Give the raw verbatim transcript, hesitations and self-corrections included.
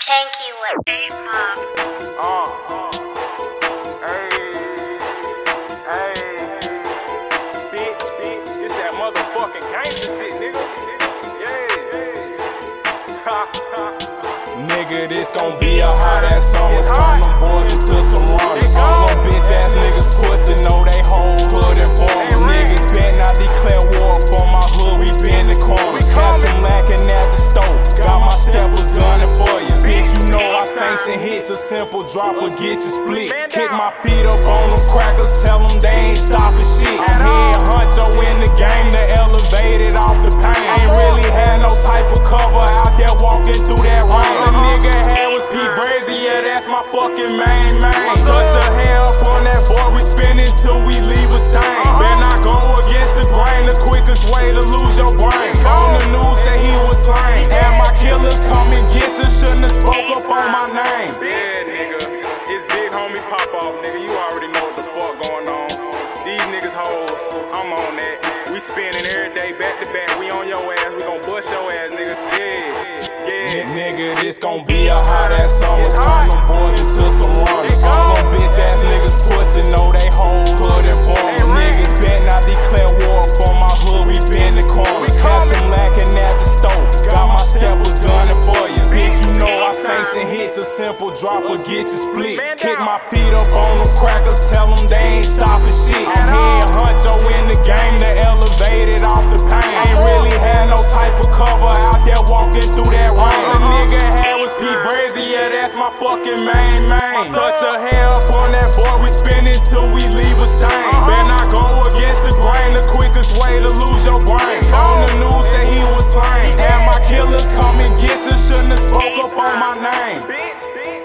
Tanky with A-Pop. Uh, hey, hey, bitch, bitch, it's that motherfucking gangster shit, nigga. Yeah, ha, ha. Nigga, this gon' be a hot ass summer. Turn them boys into some runners. All them bitch ass niggas pussy know they whole hood informers. Niggas been not declare war up on my hood, we been the corners. Catch them lacking at the stove, got my steppers gunning for you. Bitch, you know I sanction hits, a simple drop or get you split. Kick my feet up on them crackers, tell them they ain't stopping shit. I'm here honcho in the game, the elevated off the pain. Ain't really had no type of cover out there walking through that rain. The nigga had was Pete Brazy, yeah, that's my fucking main main. Touch a hair up on that boy, we spinning till we leave a stain. Better not go against the grain, the quickest way to lose your brain. On the news say he was slain, and my killers come and get you, shouldn't have spoke up on my name. Yeah, nigga, it's big homie pop off, nigga, you already know what the fuck going on. These niggas hoes, I'm on that. We spinning every day, back to back, we on your ass, we gon' bust your ass, nigga. Yeah, yeah. Nigga, this gon' be a hot ass summer. Turn them boys into some runners. All them bitch ass niggas pussy know they whole hood informers. Niggas been not declare war up on my hood, we been the corners. Catch them lacking at the stove, got my steppers gunning for you. Bitch, you know I sanction hits, a simple drop or get you split. Kick my feet up on them crackers, tell them they ain't stopping shit. I'm here honcho in the game, the elevated off the pain. Ain't really had no type of cover out there walking through that rain. The nigga had was Pete Brazy, yeah, that's my fucking main main. Touch a hair up on that boy, we spinning till we leave a stain. Better not go against the grain, the quickest way to lose your brain. On the news say he was slain, and my killers come and get you, shouldn't have spoke up on my name. Bitch, bitch.